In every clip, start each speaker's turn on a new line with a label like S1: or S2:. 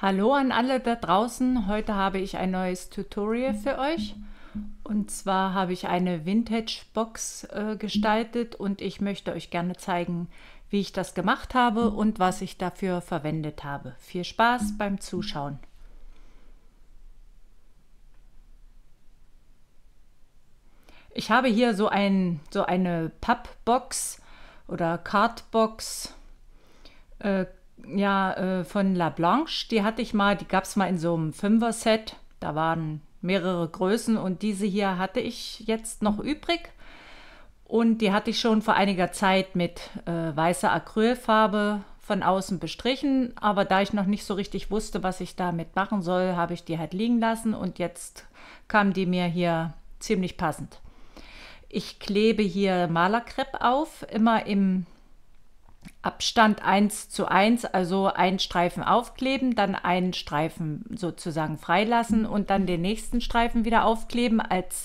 S1: Hallo an alle da draußen. Heute habe ich ein neues Tutorial für euch. Und zwar habe ich eine Vintage-Box gestaltet und ich möchte euch gerne zeigen, wie ich das gemacht habe und was ich dafür verwendet habe. Viel Spaß beim Zuschauen. Ich habe hier so eine Pappbox oder Cardbox äh, von La Blanche. Die hatte ich mal, die gab es mal in so einem Fünfer-Set. Da waren mehrere Größen und diese hier hatte ich jetzt noch übrig. Und die hatte ich schon vor einiger Zeit mit weißer Acrylfarbe von außen bestrichen. Aber da ich noch nicht so richtig wusste, was ich damit machen soll, habe ich die halt liegen lassen. Und jetzt kam die mir hier ziemlich passend. Ich klebe hier Malerkrepp auf, immer im Abstand 1:1, also einen Streifen aufkleben, dann einen Streifen sozusagen freilassen und dann den nächsten Streifen wieder aufkleben. Als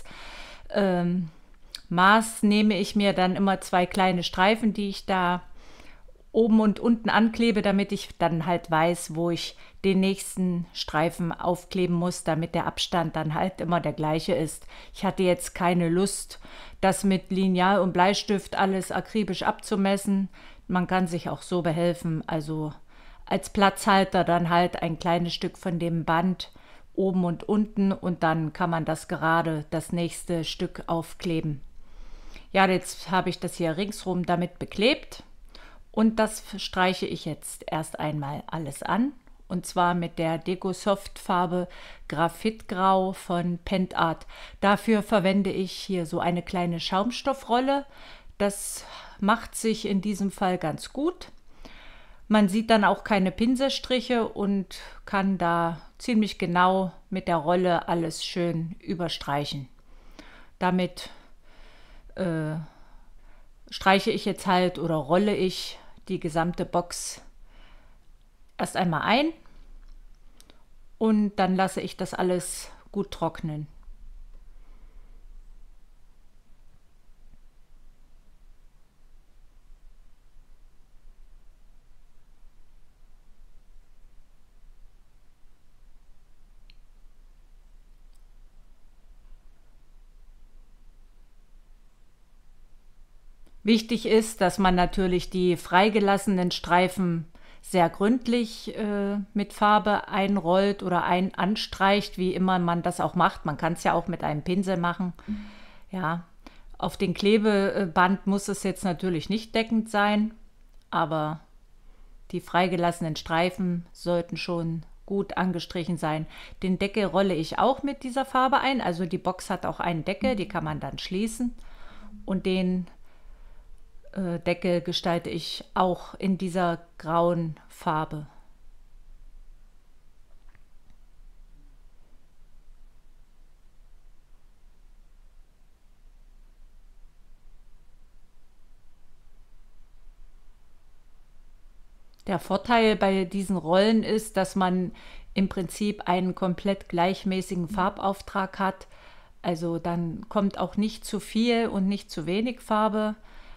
S1: Maß nehme ich mir dann immer zwei kleine Streifen, die ich da oben und unten anklebe, damit ich dann halt weiß, wo ich den nächsten Streifen aufkleben muss, damit der Abstand dann halt immer der gleiche ist. Ich hatte jetzt keine Lust, das mit Lineal und Bleistift alles akribisch abzumessen. Man kann sich auch so behelfen, also als Platzhalter dann halt ein kleines Stück von dem Band oben und unten und dann kann man das gerade das nächste Stück aufkleben. Ja, jetzt habe ich das hier ringsrum damit beklebt. Und das streiche ich jetzt erst einmal alles an. Und zwar mit der Decosoft-Farbe Graphitgrau von Pentart. Dafür verwende ich hier so eine kleine Schaumstoffrolle. Das macht sich in diesem Fall ganz gut. Man sieht dann auch keine Pinselstriche und kann da ziemlich genau mit der Rolle alles schön überstreichen. Damit streiche ich jetzt halt oder rolle ich die gesamte Box erst einmal ein und dann lasse ich das alles gut trocknen. Wichtig ist, dass man natürlich die freigelassenen Streifen sehr gründlich mit Farbe einrollt oder anstreicht, wie immer man das auch macht. Man kann es ja auch mit einem Pinsel machen. Ja, auf den Klebeband muss es jetzt natürlich nicht deckend sein, aber die freigelassenen Streifen sollten schon gut angestrichen sein. Den Deckel rolle ich auch mit dieser Farbe ein. Also die Box hat auch einen Deckel, die kann man dann schließen. Und den Deckel gestalte ich auch in dieser grauen Farbe. Der Vorteil bei diesen Rollen ist, dass man im Prinzip einen komplett gleichmäßigen Farbauftrag hat. Also dann kommt auch nicht zu viel und nicht zu wenig Farbe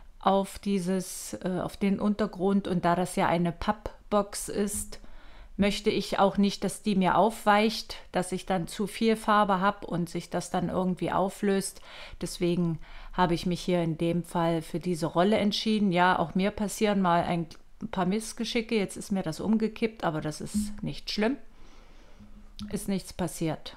S1: auf den Untergrund. Und da das ja eine Pappbox ist, möchte ich auch nicht, dass die mir aufweicht, dass ich dann zu viel Farbe habe und sich das dann irgendwie auflöst. Deswegen habe ich mich hier in dem Fall für diese Rolle entschieden. Ja, auch mir passieren mal ein paar Missgeschicke. Jetzt ist mir das umgekippt, aber das ist nicht schlimm. Ist nichts passiert.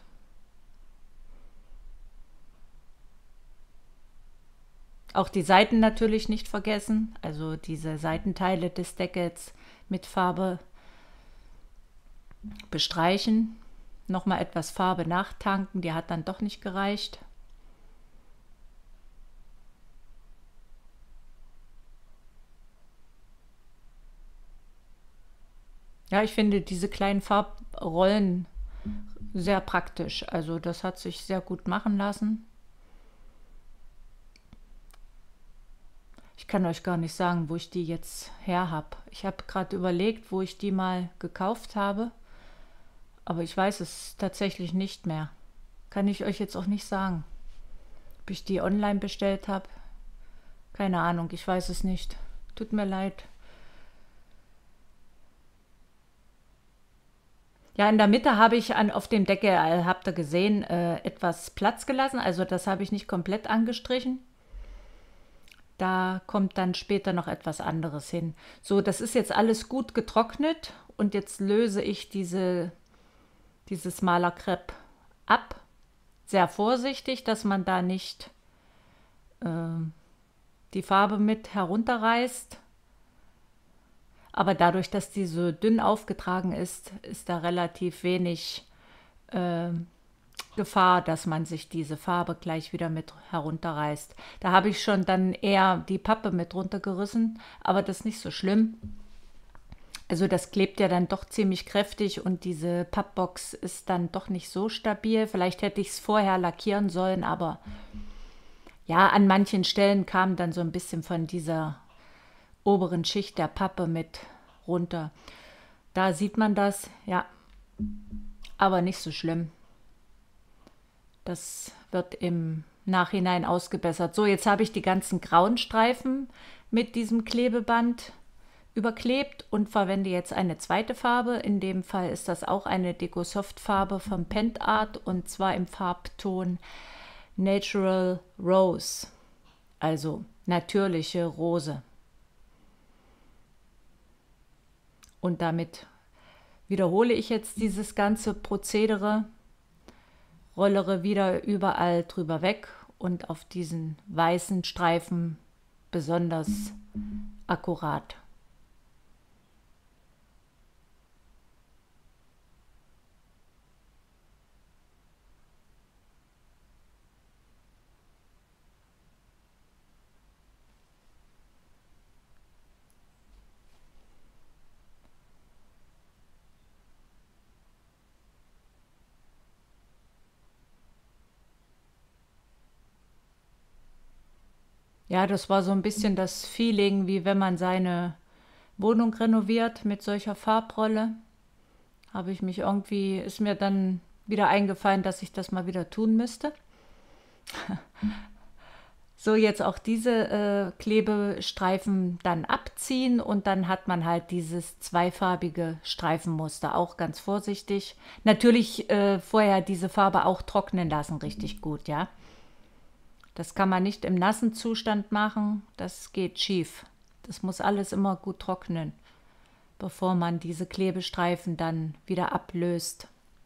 S1: Auch die Seiten natürlich nicht vergessen, also diese Seitenteile des Deckels mit Farbe bestreichen. Nochmal etwas Farbe nachtanken, die hat dann doch nicht gereicht. Ja, ich finde diese kleinen Farbrollen sehr praktisch. Also das hat sich sehr gut machen lassen. Ich kann euch gar nicht sagen, wo ich die jetzt her habe. Ich habe gerade überlegt, wo ich die mal gekauft habe, aber ich weiß es tatsächlich nicht mehr. Kann ich euch jetzt auch nicht sagen. Ob ich die online bestellt habe? Keine Ahnung, ich weiß es nicht. Tut mir leid. Ja, in der Mitte habe ich auf dem Deckel, habt ihr gesehen, etwas Platz gelassen. Also das habe ich nicht komplett angestrichen. Da kommt dann später noch etwas anderes hin. So, das ist jetzt alles gut getrocknet und jetzt löse ich dieses Malerkrepp ab. Sehr vorsichtig, dass man da nicht die Farbe mit herunterreißt. Aber dadurch, dass die so dünn aufgetragen ist, ist da relativ wenig Gefahr, dass man sich diese Farbe gleich wieder mit herunterreißt. Da habe ich schon dann eher die Pappe mit runtergerissen, aber das ist nicht so schlimm. Also das klebt ja dann doch ziemlich kräftig und diese Pappbox ist dann doch nicht so stabil. Vielleicht hätte ich es vorher lackieren sollen, aber ja, an manchen Stellen kam dann so ein bisschen von dieser oberen Schicht der Pappe mit runter. Da sieht man das, ja, aber nicht so schlimm. Das wird im Nachhinein ausgebessert. So, jetzt habe ich die ganzen grauen Streifen mit diesem Klebeband überklebt und verwende jetzt eine zweite Farbe. In dem Fall ist das auch eine Decosoft-Farbe vom Pentart und zwar im Farbton Natural Rose, also natürliche Rose. Und damit wiederhole ich jetzt dieses ganze Prozedere, rollere wieder überall drüber weg und auf diesen weißen Streifen besonders akkurat. Ja, das war so ein bisschen das Feeling, wie wenn man seine Wohnung renoviert mit solcher Farbrolle. Habe ich mich irgendwie, ist mir dann wieder eingefallen, dass ich das mal wieder tun müsste. So, jetzt auch diese Klebestreifen dann abziehen und dann hat man halt dieses zweifarbige Streifenmuster, auch ganz vorsichtig. Natürlich vorher diese Farbe auch trocknen lassen, richtig gut, ja. Das kann man nicht im nassen Zustand machen, das geht schief. Das muss alles immer gut trocknen, bevor man diese Klebestreifen dann wieder ablöst.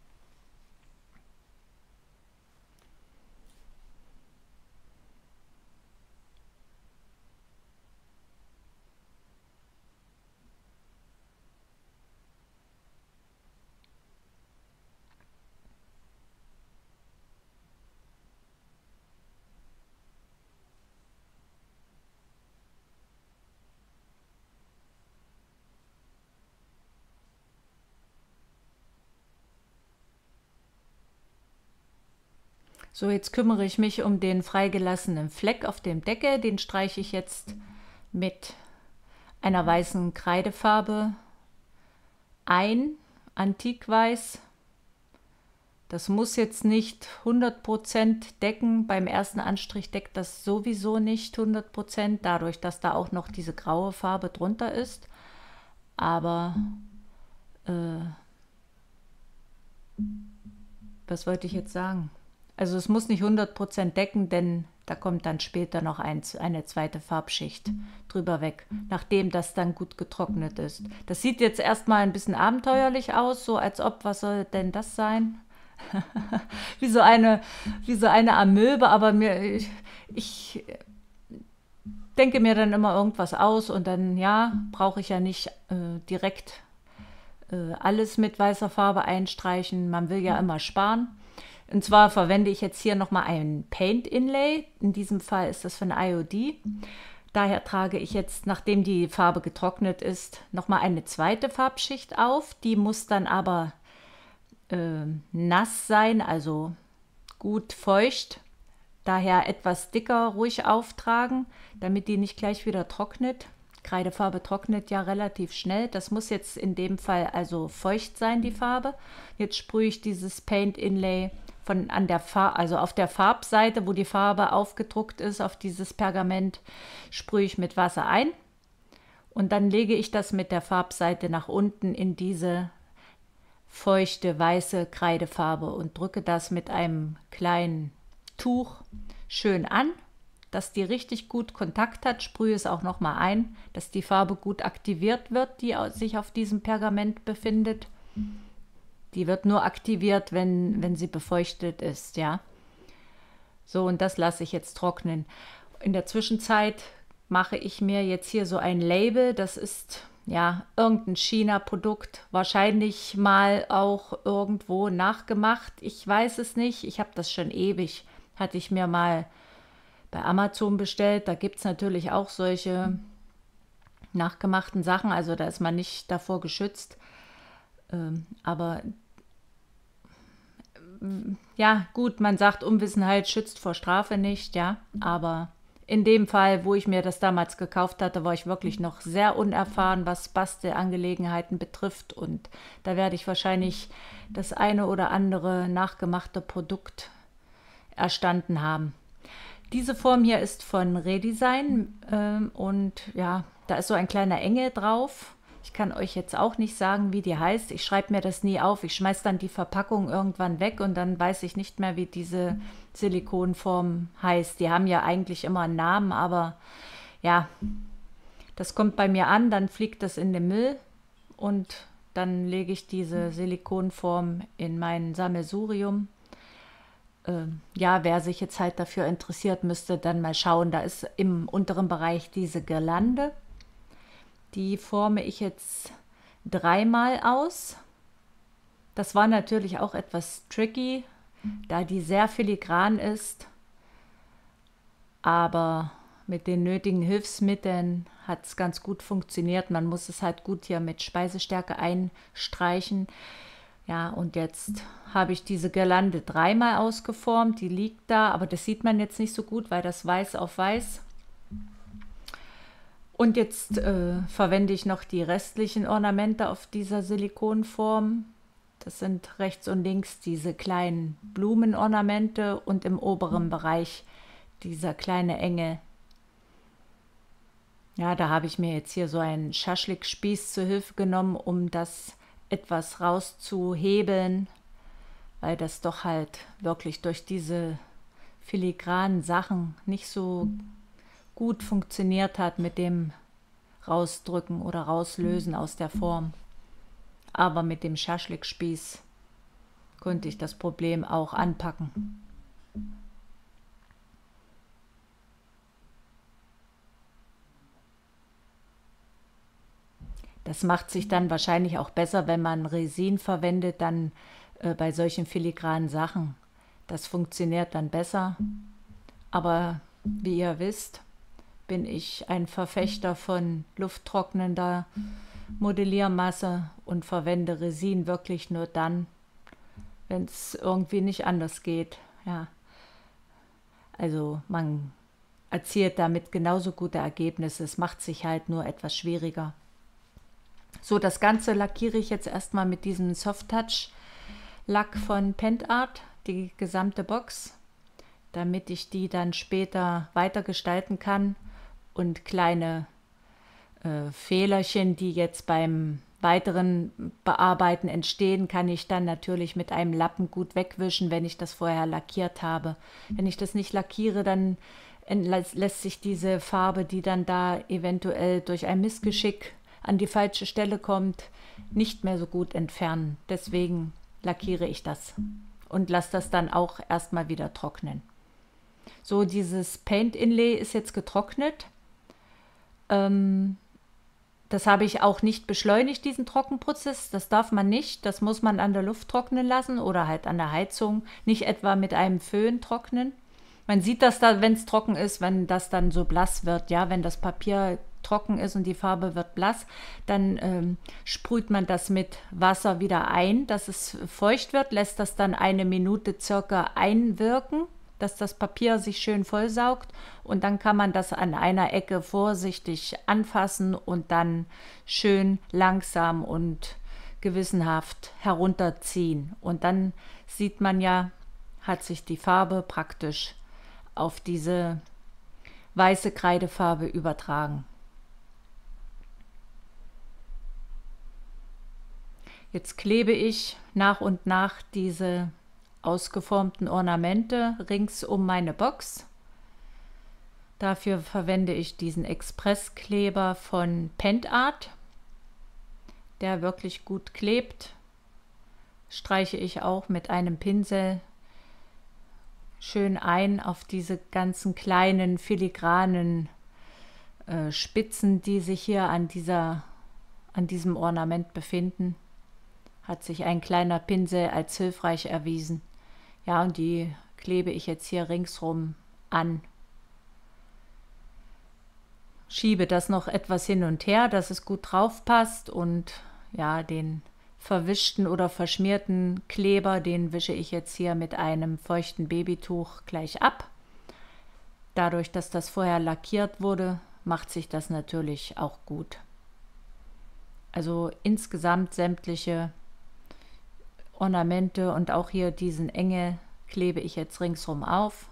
S1: So, jetzt kümmere ich mich um den freigelassenen Fleck auf dem Deckel. Den streiche ich jetzt mit einer weißen Kreidefarbe ein, Antikweiß. Das muss jetzt nicht 100% decken. Beim ersten Anstrich deckt das sowieso nicht 100%, dadurch, dass da auch noch diese graue Farbe drunter ist. Aber was wollte ich jetzt sagen? Also es muss nicht 100% decken, denn da kommt dann später noch eine zweite Farbschicht drüber weg, nachdem das dann gut getrocknet ist. Das sieht jetzt erstmal ein bisschen abenteuerlich aus, so als ob, was soll denn das sein? wie so eine Amöbe, aber ich denke mir dann immer irgendwas aus und dann, ja, brauche ich ja nicht direkt alles mit weißer Farbe einstreichen. Man will ja immer sparen. Und zwar verwende ich jetzt hier nochmal ein Paint Inlay. In diesem Fall ist das von IOD. Daher trage ich jetzt, nachdem die Farbe getrocknet ist, nochmal eine zweite Farbschicht auf. Die muss dann aber nass sein, also gut feucht. Daher etwas dicker ruhig auftragen, damit die nicht gleich wieder trocknet. Kreidefarbe trocknet ja relativ schnell. Das muss jetzt in dem Fall also feucht sein, die Farbe. Jetzt sprühe ich dieses Paint Inlay also auf der Farbseite, wo die Farbe aufgedruckt ist, auf dieses Pergament, sprühe ich mit Wasser ein. Und dann lege ich das mit der Farbseite nach unten in diese feuchte weiße Kreidefarbe und drücke das mit einem kleinen Tuch schön an, dass die richtig gut Kontakt hat. Sprühe es auch noch mal ein, dass die Farbe gut aktiviert wird, die sich auf diesem Pergament befindet. Die wird nur aktiviert, wenn sie befeuchtet ist, ja. So, und das lasse ich jetzt trocknen. In der Zwischenzeit mache ich mir jetzt hier so ein Label. Das ist ja irgendein China-Produkt, wahrscheinlich mal auch irgendwo nachgemacht. Ich weiß es nicht. Ich habe das schon ewig. Hatte ich mir mal bei Amazon bestellt. Da gibt es natürlich auch solche nachgemachten Sachen. Also da ist man nicht davor geschützt. Aber ja, gut, man sagt, Unwissenheit schützt vor Strafe nicht, ja. Aber in dem Fall, wo ich mir das damals gekauft hatte, war ich wirklich noch sehr unerfahren, was Bastelangelegenheiten betrifft. Und da werde ich wahrscheinlich das eine oder andere nachgemachte Produkt erstanden haben. Diese Form hier ist von Redesign und ja, da ist so ein kleiner Engel drauf. Ich kann euch jetzt auch nicht sagen, wie die heißt. Ich schreibe mir das nie auf. Ich schmeiße dann die Verpackung irgendwann weg und dann weiß ich nicht mehr, wie diese Silikonform heißt. Die haben ja eigentlich immer einen Namen, aber ja, das kommt bei mir an, dann fliegt das in den Müll und dann lege ich diese Silikonform in mein Sammelsurium. Ja, wer sich jetzt halt dafür interessiert, müsste dann mal schauen. Da ist im unteren Bereich diese Girlande. Die forme ich jetzt 3-mal aus. Das war natürlich auch etwas tricky, da die sehr filigran ist. Aber mit den nötigen Hilfsmitteln hat es ganz gut funktioniert. Man muss es halt gut hier mit Speisestärke einstreichen. Ja, und jetzt habe ich diese Girlande 3-mal ausgeformt. Die liegt da, aber das sieht man jetzt nicht so gut, weil das weiß auf weiß. Und jetzt verwende ich noch die restlichen Ornamente auf dieser Silikonform. Das sind rechts und links diese kleinen Blumenornamente und im oberen Bereich dieser kleine Engel. Ja, da habe ich mir jetzt hier so einen Schaschlikspieß zur Hilfe genommen, um das etwas rauszuhebeln, weil das doch halt wirklich durch diese filigranen Sachen nicht so gut funktioniert hat mit dem Rausdrücken oder Rauslösen aus der Form. Aber mit dem Schaschlikspieß konnte ich das Problem auch anpacken. Das macht sich dann wahrscheinlich auch besser, wenn man Resin verwendet, dann bei solchen filigranen Sachen. Das funktioniert dann besser. Aber wie ihr wisst, bin ich ein Verfechter von lufttrocknender Modelliermasse und verwende Resin wirklich nur dann, wenn es irgendwie nicht anders geht. Ja. Also man erzielt damit genauso gute Ergebnisse, es macht sich halt nur etwas schwieriger. So, das Ganze lackiere ich jetzt erstmal mit diesem Soft Touch Lack von Pentart, die gesamte Box, damit ich die dann später weiter gestalten kann und kleine Fehlerchen, die jetzt beim weiteren Bearbeiten entstehen, kann ich dann natürlich mit einem Lappen gut wegwischen, wenn ich das vorher lackiert habe. Wenn ich das nicht lackiere, dann lässt sich diese Farbe, die dann da eventuell durch ein Missgeschick an die falsche Stelle kommt, nicht mehr so gut entfernen. Deswegen lackiere ich das und lasse das dann auch erstmal wieder trocknen. So, dieses Paint Inlay ist jetzt getrocknet. Das habe ich auch nicht beschleunigt, diesen Trockenprozess. Das darf man nicht. Das muss man an der Luft trocknen lassen oder halt an der Heizung. Nicht etwa mit einem Föhn trocknen. Man sieht das da, wenn es trocken ist, wenn das dann so blass wird. Ja, wenn das Papier trocken ist und die Farbe wird blass, dann sprüht man das mit Wasser wieder ein, dass es feucht wird, lässt das dann 1 Minute circa einwirken, dass das Papier sich schön vollsaugt und dann kann man das an einer Ecke vorsichtig anfassen und dann schön langsam und gewissenhaft herunterziehen. Und dann sieht man ja, hat sich die Farbe praktisch auf diese weiße Kreidefarbe übertragen. Jetzt klebe ich nach und nach diese ausgeformten Ornamente rings um meine Box. Dafür verwende ich diesen Expresskleber von Pentart, der wirklich gut klebt. Streiche ich auch mit einem Pinsel schön ein auf diese ganzen kleinen filigranen Spitzen, die sich hier an diesem Ornament befinden. Hat sich ein kleiner Pinsel als hilfreich erwiesen. Ja, und die klebe ich jetzt hier ringsrum an. Schiebe das noch etwas hin und her, dass es gut drauf passt, und ja, den verwischten oder verschmierten Kleber, den wische ich jetzt hier mit einem feuchten Babytuch gleich ab. Dadurch, dass das vorher lackiert wurde, macht sich das natürlich auch gut. Also insgesamt sämtliche Ornamente und auch hier diesen Engel klebe ich jetzt ringsrum auf.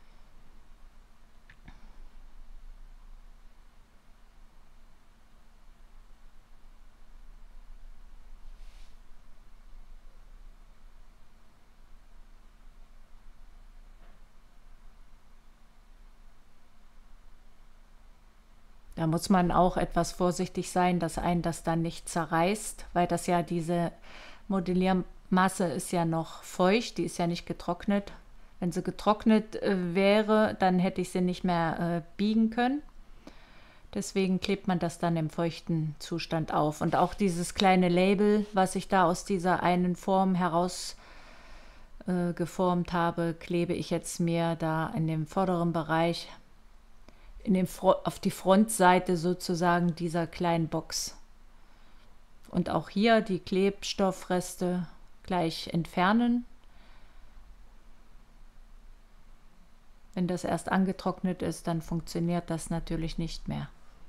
S1: Da muss man auch etwas vorsichtig sein, dass einen das dann nicht zerreißt, weil das ja diese Modelliermasse ist ja noch feucht, die ist ja nicht getrocknet. Wenn sie getrocknet wäre, dann hätte ich sie nicht mehr biegen können. Deswegen klebt man das dann im feuchten Zustand auf. Und auch dieses kleine Label, was ich da aus dieser einen Form heraus geformt habe, klebe ich jetzt mir da in dem vorderen Bereich auf die Frontseite sozusagen dieser kleinen Box. Und auch hier die Klebstoffreste gleich entfernen. Wenn das erst angetrocknet ist, dann funktioniert das natürlich nicht mehr.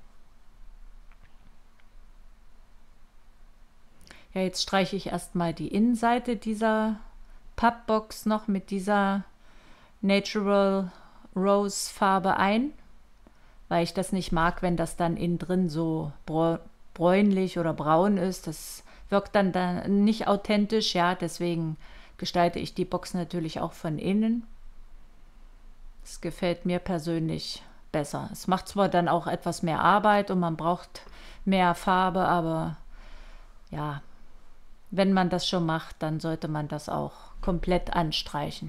S1: Ja, jetzt streiche ich erstmal die Innenseite dieser Pappbox noch mit dieser Natural Rose Farbe ein, weil ich das nicht mag, wenn das dann innen drin so bräunlich oder braun ist. Das wirkt dann nicht authentisch, ja, deswegen gestalte ich die Box natürlich auch von innen. Das gefällt mir persönlich besser. Es macht zwar dann auch etwas mehr Arbeit und man braucht mehr Farbe, aber ja, wenn man das schon macht, dann sollte man das auch komplett anstreichen.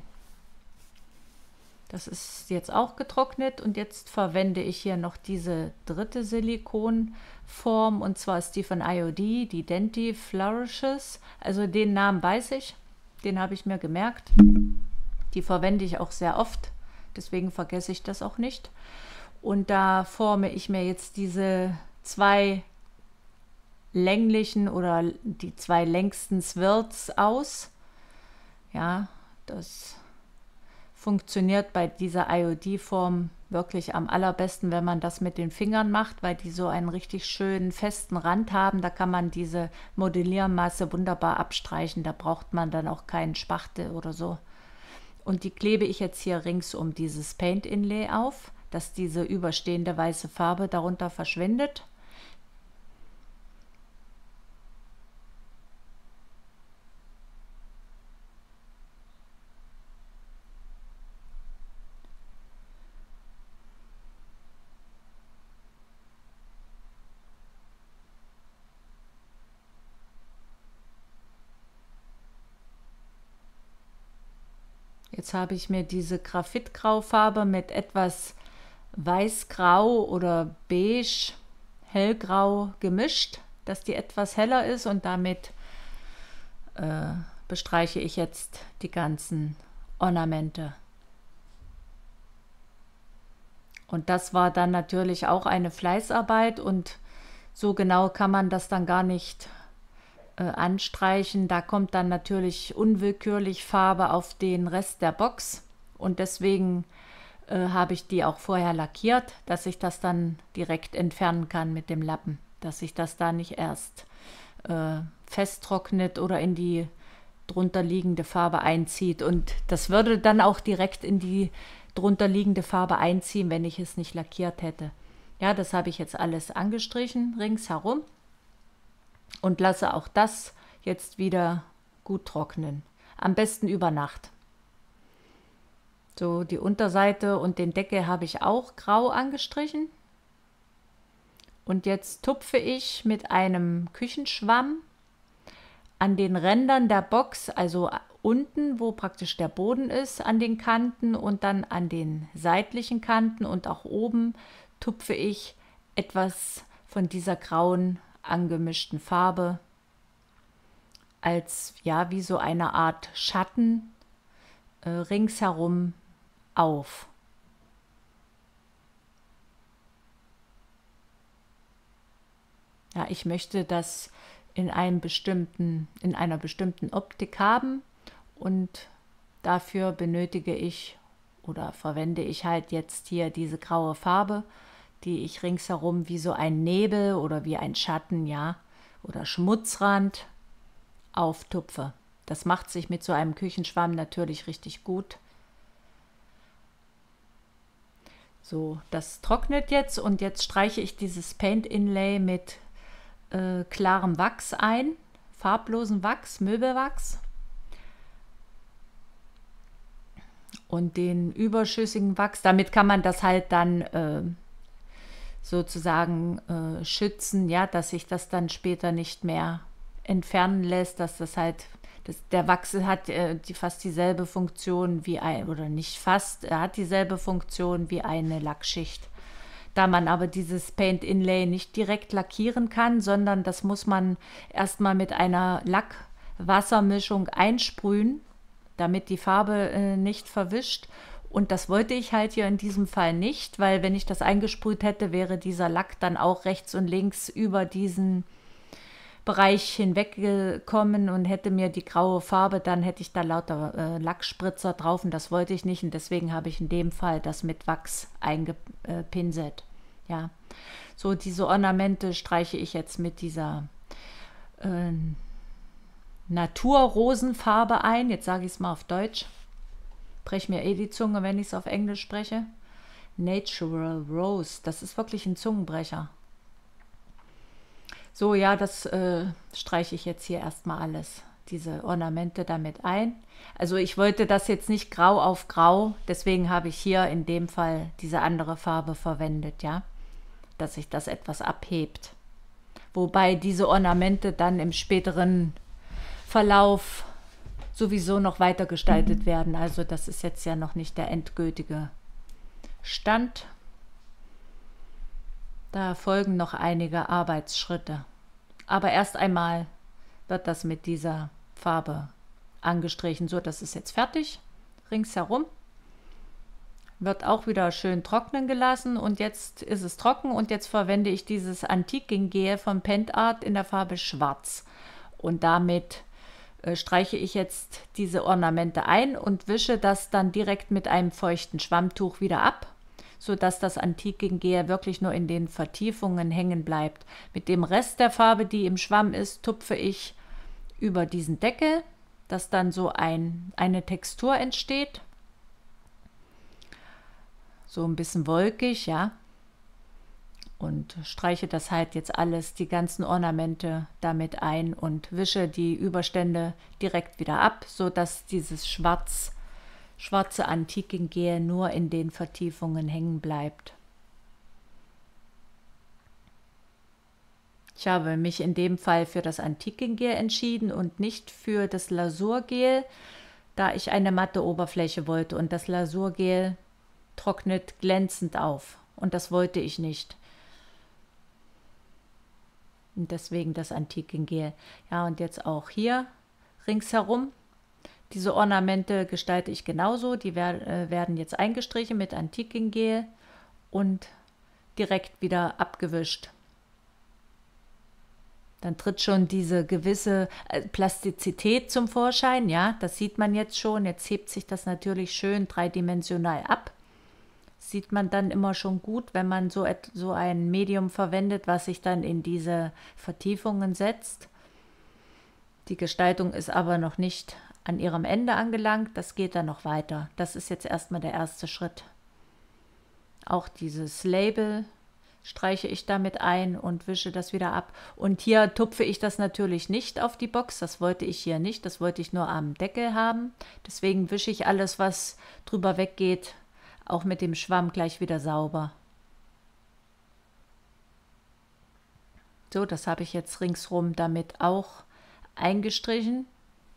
S1: Das ist jetzt auch getrocknet und jetzt verwende ich hier noch diese dritte Silikonform, und zwar ist die von IOD, die Denti Flourishes. Also den Namen weiß ich, den habe ich mir gemerkt. Die verwende ich auch sehr oft, deswegen vergesse ich das auch nicht. Und da forme ich mir jetzt diese zwei länglichen oder die zwei längsten Swirls aus. Ja, das funktioniert bei dieser IOD-Form wirklich am allerbesten, wenn man das mit den Fingern macht, weil die so einen richtig schönen festen Rand haben. Da kann man diese Modelliermasse wunderbar abstreichen. Da braucht man dann auch keinen Spachtel oder so. Und die klebe ich jetzt hier rings um dieses Paint Inlay auf, dass diese überstehende weiße Farbe darunter verschwindet. Jetzt habe ich mir diese Graphitgraufarbe mit etwas Weißgrau oder Beige, Hellgrau gemischt, dass die etwas heller ist, und damit bestreiche ich jetzt die ganzen Ornamente. Und das war dann natürlich auch eine Fleißarbeit, und so genau kann man das dann gar nicht anstreichen. Da kommt dann natürlich unwillkürlich Farbe auf den Rest der Box, und deswegen habe ich die auch vorher lackiert, dass ich das dann direkt entfernen kann mit dem Lappen, dass sich das da nicht erst festtrocknet oder in die drunter liegende Farbe einzieht, und das würde dann auch direkt in die drunter liegende Farbe einziehen, wenn ich es nicht lackiert hätte. Ja, das habe ich jetzt alles angestrichen ringsherum und lasse auch das jetzt wieder gut trocknen. Am besten über Nacht. So, die Unterseite und den Deckel habe ich auch grau angestrichen. Und jetzt tupfe ich mit einem Küchenschwamm an den Rändern der Box, also unten, wo praktisch der Boden ist, an den Kanten und dann an den seitlichen Kanten und auch oben tupfe ich etwas von dieser grauen angemischten Farbe als, ja, wie so eine Art Schatten ringsherum auf. Ja, ich möchte das in einer bestimmten Optik haben und dafür benötige ich oder verwende ich halt jetzt hier diese graue Farbe, die ich ringsherum wie so ein Nebel oder wie ein Schatten, ja, oder Schmutzrand auftupfe. Das macht sich mit so einem Küchenschwamm natürlich richtig gut. So, das trocknet jetzt und jetzt streiche ich dieses Paint Inlay mit klarem Wachs ein, farblosen Wachs, Möbelwachs. Und den überschüssigen Wachs, damit kann man das halt dann sozusagen schützen, ja, dass sich das dann später nicht mehr entfernen lässt, dass das halt, der Wachs hat fast dieselbe Funktion wie oder nicht fast, er hat dieselbe Funktion wie eine Lackschicht. Da man aber dieses Paint Inlay nicht direkt lackieren kann, sondern das muss man erstmal mit einer Lackwassermischung einsprühen, damit die Farbe nicht verwischt. Und das wollte ich halt hier in diesem Fall nicht, weil wenn ich das eingesprüht hätte, wäre dieser Lack dann auch rechts und links über diesen Bereich hinweggekommen und hätte mir die graue Farbe, dann hätte ich da lauter Lackspritzer drauf und das wollte ich nicht und deswegen habe ich in dem Fall das mit Wachs eingepinselt. Ja, so diese Ornamente streiche ich jetzt mit dieser Naturrosenfarbe ein. Jetzt sage ich es mal auf Deutsch. Brech mir die Zunge, wenn ich es auf Englisch spreche. Natural Rose, das ist wirklich ein Zungenbrecher. So, ja, das streiche ich jetzt hier erstmal alles, diese Ornamente damit ein. Also ich wollte das jetzt nicht grau auf grau, deswegen habe ich hier in dem Fall diese andere Farbe verwendet, ja, dass sich das etwas abhebt. Wobei diese Ornamente dann im späteren Verlauf sowieso noch weiter gestaltet werden. Also das ist jetzt ja noch nicht der endgültige Stand. Da folgen noch einige Arbeitsschritte. Aber erst einmal wird das mit dieser Farbe angestrichen. So, das ist jetzt fertig, ringsherum. Wird auch wieder schön trocknen gelassen und jetzt ist es trocken und jetzt verwende ich dieses Antiquing-Gel von Pentart in der Farbe Schwarz. Und damit streiche ich jetzt diese Ornamente ein und wische das dann direkt mit einem feuchten Schwammtuch wieder ab, sodass das Antiquing-Gel wirklich nur in den Vertiefungen hängen bleibt. Mit dem Rest der Farbe, die im Schwamm ist, tupfe ich über diesen Deckel, dass dann so eine Textur entsteht. So ein bisschen wolkig, ja. Und streiche das halt jetzt alles, die ganzen Ornamente damit ein und wische die Überstände direkt wieder ab, sodass dieses schwarze Antiquing-Gel nur in den Vertiefungen hängen bleibt. Ich habe mich in dem Fall für das Antiquing-Gel entschieden und nicht für das Lasurgel, da ich eine matte Oberfläche wollte und das Lasurgel trocknet glänzend auf und das wollte ich nicht. Und deswegen das Antiquing-Gel. Ja, und jetzt auch hier ringsherum. Diese Ornamente gestalte ich genauso. Die werden jetzt eingestrichen mit Antiquing-Gel und direkt wieder abgewischt. Dann tritt schon diese gewisse Plastizität zum Vorschein. Ja, das sieht man jetzt schon. Jetzt hebt sich das natürlich schön dreidimensional ab. Sieht man dann immer schon gut, wenn man so ein Medium verwendet, was sich dann in diese Vertiefungen setzt. Die Gestaltung ist aber noch nicht an ihrem Ende angelangt. Das geht dann noch weiter. Das ist jetzt erstmal der erste Schritt. Auch dieses Label streiche ich damit ein und wische das wieder ab. Und hier tupfe ich das natürlich nicht auf die Box, das wollte ich hier nicht, das wollte ich nur am Deckel haben. Deswegen wische ich alles, was drüber weggeht, auch mit dem Schwamm gleich wieder sauber. So, das habe ich jetzt ringsrum damit auch eingestrichen.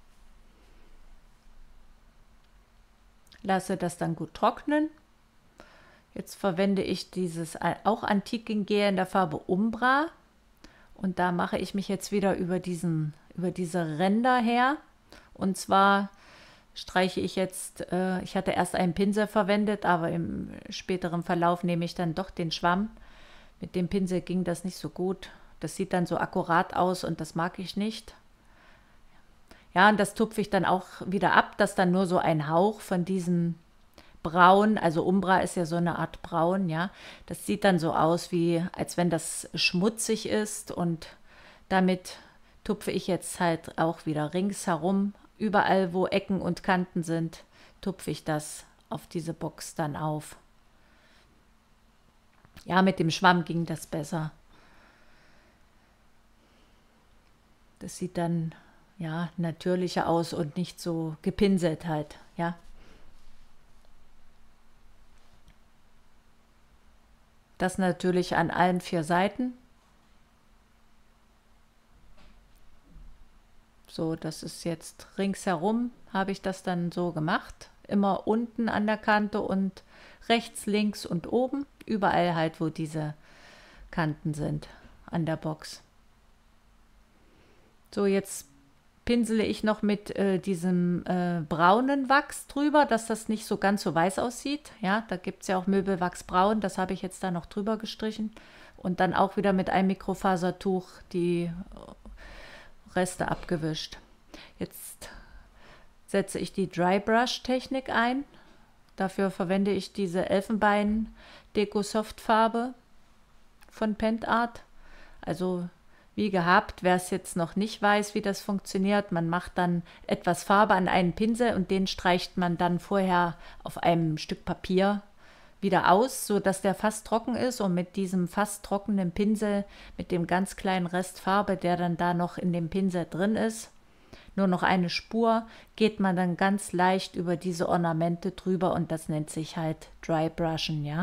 S1: Lasse das dann gut trocknen. Jetzt verwende ich dieses auch Antikengel in der Farbe Umbra. Und da mache ich mich jetzt wieder über diese Ränder her. Und zwar streiche ich jetzt, ich hatte erst einen Pinsel verwendet, aber im späteren Verlauf nehme ich dann doch den Schwamm. Mit dem Pinsel ging das nicht so gut. Das sieht dann so akkurat aus und das mag ich nicht. Ja, und das tupfe ich dann auch wieder ab, dass dann nur so ein Hauch von diesem Braun, also Umbra ist ja so eine Art Braun, ja. Das sieht dann so aus, wie als wenn das schmutzig ist, und damit tupfe ich jetzt halt auch wieder ringsherum. Überall, wo Ecken und Kanten sind, tupfe ich das auf diese Box dann auf. Ja, mit dem Schwamm ging das besser. Das sieht dann ja natürlicher aus und nicht so gepinselt halt, ja. Das natürlich an allen 4 Seiten. So, das ist jetzt ringsherum, habe ich das dann so gemacht. Immer unten an der Kante und rechts, links und oben. Überall halt, wo diese Kanten sind an der Box. So, jetzt pinsele ich noch mit diesem braunen Wachs drüber, dass das nicht so ganz so weiß aussieht. Ja, da gibt es ja auch Möbelwachs braun, das habe ich jetzt da noch drüber gestrichen. Und dann auch wieder mit einem Mikrofasertuch die Reste abgewischt. Jetzt setze ich die Dry Brush Technik ein. Dafür verwende ich diese Elfenbein Deko Soft Farbe von Pentart. Also wie gehabt, wer es jetzt noch nicht weiß, wie das funktioniert, man macht dann etwas Farbe an einen Pinsel und den streicht man dann vorher auf einem Stück Papier wieder aus, sodass der fast trocken ist, und mit diesem fast trockenen Pinsel, mit dem ganz kleinen Rest Farbe, der dann da noch in dem Pinsel drin ist, nur noch eine Spur, geht man dann ganz leicht über diese Ornamente drüber, und das nennt sich halt Dry Brushen, ja.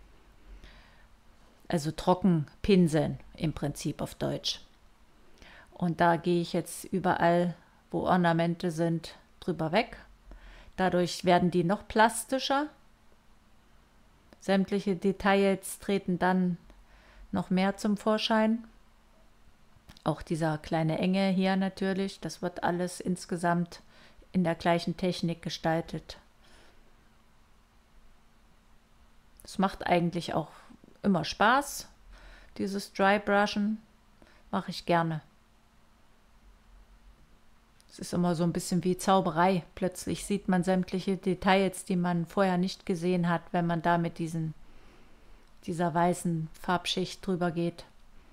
S1: Also trocken pinseln im Prinzip auf Deutsch. Und da gehe ich jetzt überall, wo Ornamente sind, drüber weg. Dadurch werden die noch plastischer. Sämtliche Details treten dann noch mehr zum Vorschein. Auch dieser kleine Engel hier natürlich, das wird alles insgesamt in der gleichen Technik gestaltet. Es macht eigentlich auch immer Spaß, dieses Dry Brushen, mache ich gerne. Es ist immer so ein bisschen wie Zauberei. Plötzlich sieht man sämtliche Details, die man vorher nicht gesehen hat, wenn man da mit dieser weißen Farbschicht drüber geht.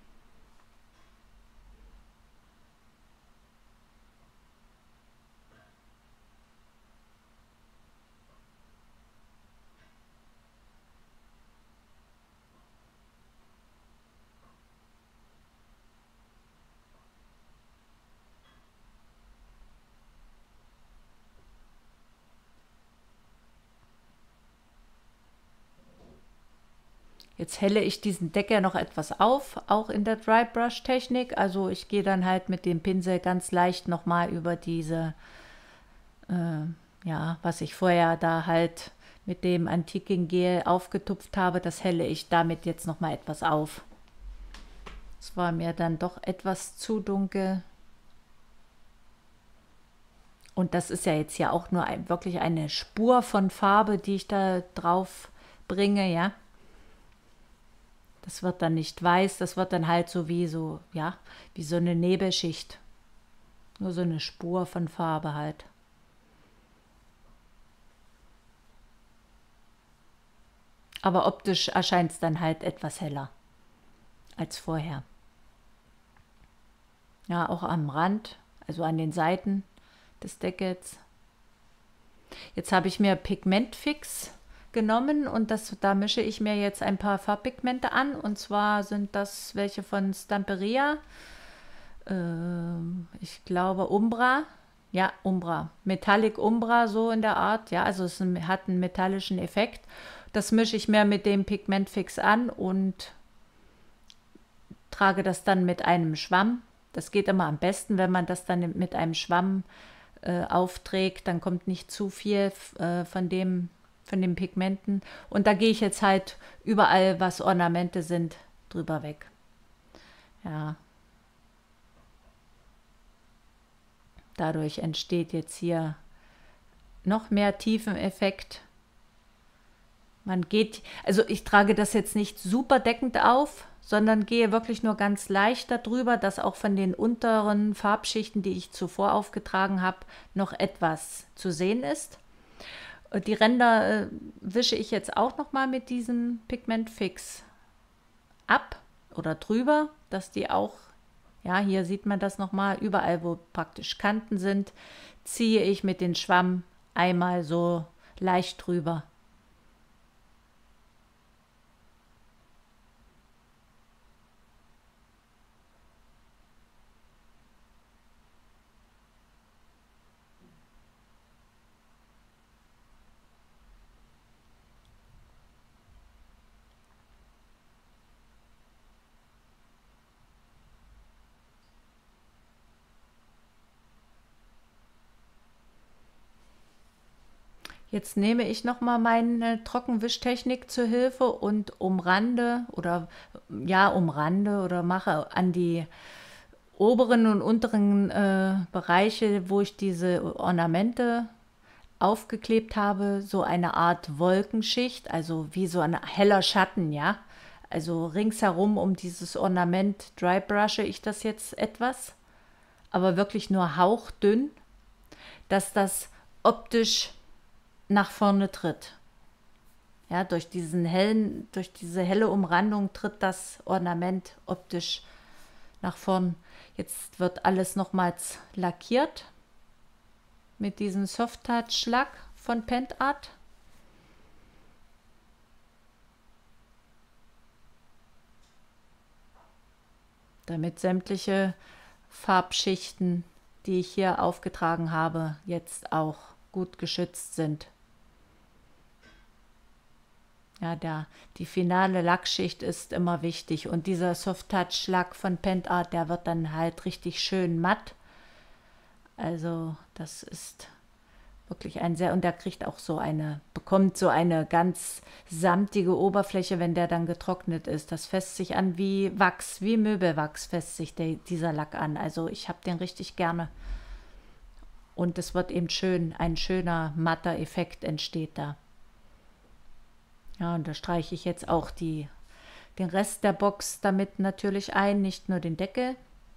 S1: Jetzt helle ich diesen Deckel noch etwas auf, auch in der Dry Brush Technik. Also ich gehe dann halt mit dem Pinsel ganz leicht nochmal über diese, ja, was ich vorher da halt mit dem antiken Gel aufgetupft habe, das helle ich damit jetzt nochmal etwas auf. Es war mir dann doch etwas zu dunkel. Und das ist ja jetzt ja auch nur wirklich eine Spur von Farbe, die ich da drauf bringe, ja. Das wird dann nicht weiß, das wird dann halt so, ja, wie so eine Nebelschicht. Nur so eine Spur von Farbe halt. Aber optisch erscheint es dann halt etwas heller als vorher. Ja, auch am Rand, also an den Seiten des Deckels. Jetzt habe ich mir Pigmentfix genommen und da mische ich mir jetzt ein paar Farbpigmente an. Und zwar sind das welche von Stamperia. Ich glaube Umbra. Ja, Umbra. Metallic Umbra, so in der Art. Ja, also hat einen metallischen Effekt. Das mische ich mir mit dem Pigmentfix an und trage das dann mit einem Schwamm. Das geht immer am besten, wenn man das dann mit einem Schwamm aufträgt. Dann kommt nicht zu viel von den Pigmenten. Und da gehe ich jetzt halt überall, was Ornamente sind, drüber weg. Ja, dadurch entsteht jetzt hier noch mehr Tiefeneffekt. Also ich trage das jetzt nicht super deckend auf, sondern gehe wirklich nur ganz leicht darüber, dass auch von den unteren Farbschichten, die ich zuvor aufgetragen habe, noch etwas zu sehen ist. Die Ränder wische ich jetzt auch noch mal mit diesem Pigmentfix ab oder drüber, dass die auch, ja, hier sieht man das noch mal, überall wo praktisch Kanten sind, ziehe ich mit dem Schwamm einmal so leicht drüber. Jetzt nehme ich noch mal meine Trockenwischtechnik zur Hilfe und umrande oder mache an die oberen und unteren Bereiche, wo ich diese Ornamente aufgeklebt habe, so eine Art Wolkenschicht, also wie so ein heller Schatten, ja. Also ringsherum um dieses Ornament drybrushe ich das jetzt etwas, aber wirklich nur hauchdünn, dass das optisch nach vorne tritt. Ja, durch diese helle Umrandung tritt das Ornament optisch nach vorn. Jetzt wird alles nochmals lackiert mit diesem Soft Touch Lack von Pentart. Damit sämtliche Farbschichten, die ich hier aufgetragen habe, jetzt auch gut geschützt sind. Ja, die finale Lackschicht ist immer wichtig und dieser Soft Touch Lack von Pentart, der wird dann halt richtig schön matt. Also das ist wirklich und der bekommt so eine ganz samtige Oberfläche, wenn der dann getrocknet ist. Das fässt sich an wie Wachs, wie Möbelwachs fässt sich dieser Lack an. Also ich habe den richtig gerne. Und es wird eben ein schöner matter Effekt entsteht da. Ja, und da streiche ich jetzt auch den Rest der Box damit natürlich ein, nicht nur den Deckel.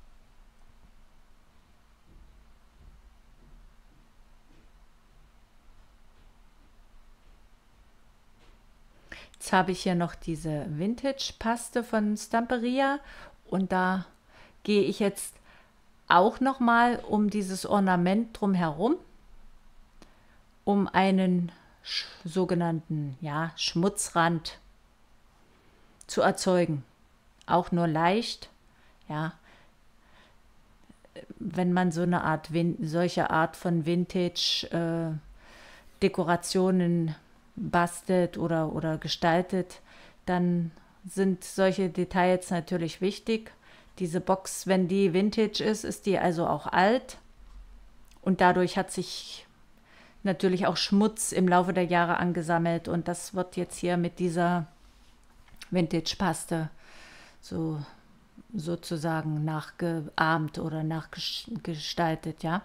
S1: Jetzt habe ich hier noch diese Vintage-Paste von Stamperia und da gehe ich jetzt auch noch mal um dieses Ornament drumherum, um einen sogenannten Schmutzrand zu erzeugen. Auch nur leicht, ja. Wenn man solche Art von Vintage-Dekorationen bastelt oder gestaltet, dann sind solche Details natürlich wichtig. Diese Box, wenn die Vintage ist die also auch alt und dadurch hat sich natürlich auch Schmutz im Laufe der Jahre angesammelt und das wird jetzt hier mit dieser Vintage-Paste sozusagen nachgeahmt oder nachgestaltet, ja.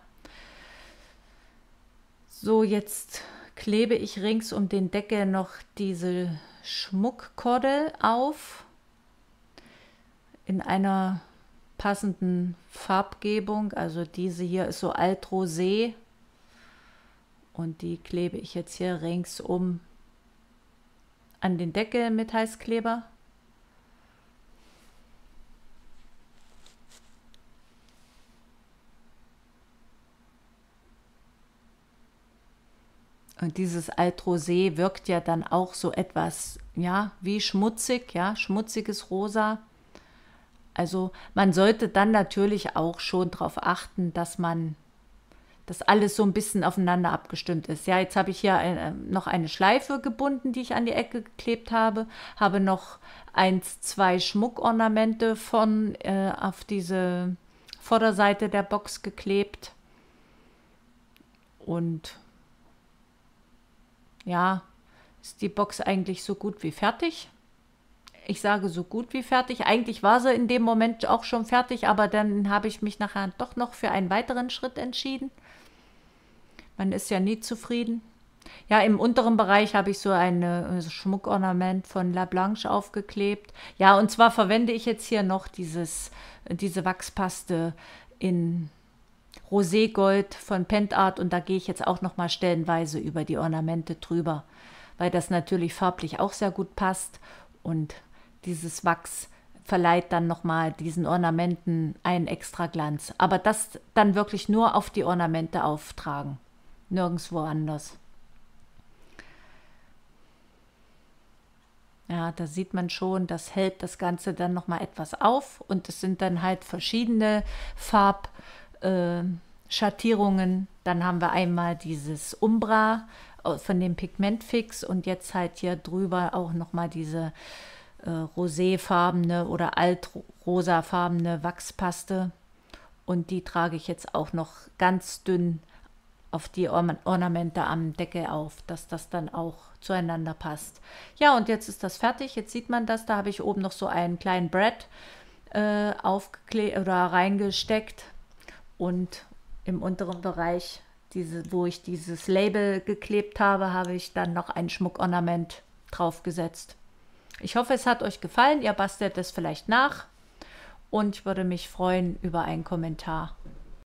S1: So, jetzt klebe ich rings um den Deckel noch diese Schmuckkordel auf in einer passenden Farbgebung. Also diese hier ist so Altrosé und die klebe ich jetzt hier ringsum an den Deckel mit Heißkleber. Und dieses Altrosé wirkt ja dann auch so etwas, ja, wie schmutzig, ja, schmutziges Rosa. Also man sollte dann natürlich auch schon darauf achten, dass alles so ein bisschen aufeinander abgestimmt ist. Ja, jetzt habe ich hier noch eine Schleife gebunden, die ich an die Ecke geklebt habe noch zwei Schmuckornamente auf diese Vorderseite der Box geklebt. Und ja, ist die Box eigentlich so gut wie fertig. Ich sage so gut wie fertig. Eigentlich war sie in dem Moment auch schon fertig, aber dann habe ich mich nachher doch noch für einen weiteren Schritt entschieden. Man ist ja nie zufrieden. Ja, im unteren Bereich habe ich so ein Schmuckornament von La Blanche aufgeklebt. Ja, und zwar verwende ich jetzt hier noch diese Wachspaste in Roségold von Pentart und da gehe ich jetzt auch noch mal stellenweise über die Ornamente drüber, weil das natürlich farblich auch sehr gut passt und dieses Wachs verleiht dann noch mal diesen Ornamenten einen extra Glanz. Aber das dann wirklich nur auf die Ornamente auftragen, nirgendwo anders. Ja, da sieht man schon, das hält das Ganze dann noch mal etwas auf und es sind dann halt verschiedene Farbschattierungen. Dann haben wir einmal dieses Umbra von dem Pigmentfix und jetzt halt hier drüber auch noch mal diese roséfarbene oder altrosafarbene Wachspaste und die trage ich jetzt auch noch ganz dünn auf die Ornamente am Deckel auf, dass das dann auch zueinander passt. Ja, und jetzt ist das fertig. Jetzt sieht man das. Da habe ich oben noch so einen kleinen Brett aufgeklebt oder reingesteckt und im unteren Bereich, wo ich dieses Label geklebt habe, habe ich dann noch ein Schmuckornament draufgesetzt. Ich hoffe, es hat euch gefallen. Ihr bastelt es vielleicht nach und ich würde mich freuen über einen Kommentar.